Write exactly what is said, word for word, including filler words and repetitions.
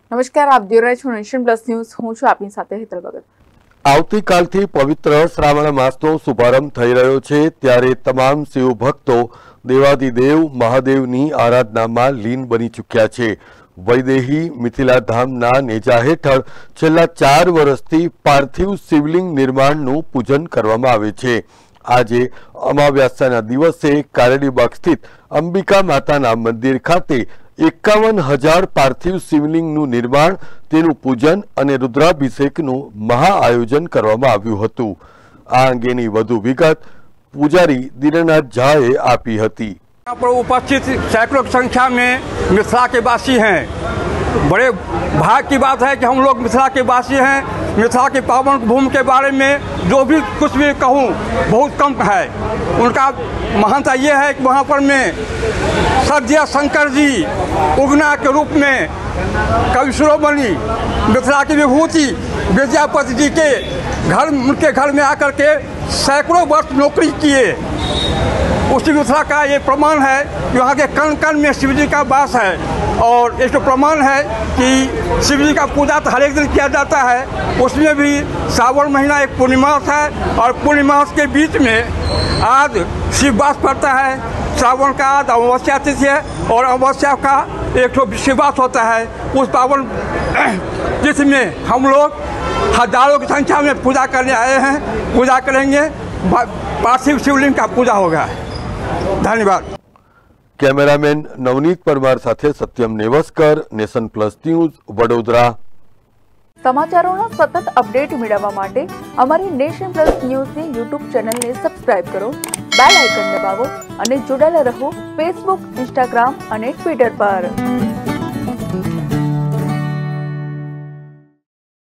નમસ્કાર, આપ જોઈ રહ્યા છો નેશન પ્લસ ન્યૂઝ। હું છું આપની સાથે હેતલ ભગત। આવતીકાલથી પવિત્ર શ્રાવણ માસનો શુભારંભ થઈ રહ્યો છે, ત્યારે તમામ શિવ ભક્તો દેવાદિદેવ મહાદેવની આરાધનામાં લીન બની ચૂક્યા છે। વૈદેહી મિથિલા ધામના નેજા હેઠળ છેલ્લા ચાર વર્ષથી પાર્થિવ શિવલિંગ નિર્માણનું પૂજન કરવામાં આવે છે। આજે અમાવ્યાસના દિવસે કારેલીબાગ સ્થિત અંબિકા માતાના મંદિર ખાતે એકાવન હજાર પાર્થિવ શિવલિંગનું નિર્માણ, તેનું પૂજન અને રુદ્રાભિષેકનું મહાઆયોજન કરવામાં આવ્યું હતું। આ અંગેની વધુ વિગત પૂજારી દીનાનાથ ઝાએ આપી હતી। यहाँ पर उपस्थित सैकड़ों की संख्या में मिथिला के वासी हैं। बड़े भाग्य की बात है कि हम लोग मिथिला के वासी हैं। मिथिला की पावन भूमि के बारे में जो भी कुछ भी कहूँ बहुत कम है। उनका महानता ये है कि वहाँ पर में सद्य शंकर जी उगना के रूप में कवि शिरोमणि मिथिला की विभूति विद्यापति जी के घर उनके घर में आकर के सैकड़ों वर्ष नौकरी किए। उसी मिथिला का ये प्रमाण है कि वहाँ के कण कण में शिव जी का वास है। और इसका प्रमाण है कि शिव जी का पूजा तो हर एक दिन किया जाता है, उसमें भी सावन महीना एक पूर्णिमास है और पूर्णिमास के बीच में आज शिव वास पड़ता है। सावन का आज अमावस्या तिथि है और अमावस्या का एक ठो शिववास होता है। उस पावन तिथि में हम लोग हजारों की संख्या में पूजा करने आए हैं, पूजा करेंगे। पार्थिव शिवलिंग का पूजा होगा। धन्यवाद। कैमरामैन नवनीत परमार साथे Satyam Nevaskar, nation plus news, Vadodara. समाचारोना सतत अपडेट मेळववा माटे अमारी नेशन प्लस न्यूज ની YouTube ચેનલને સબસ્ક્રાઇબ કરો, બેલ આઇકન દબાવો અને જોડાયેલા રહો Facebook, Instagram અને Twitter પર।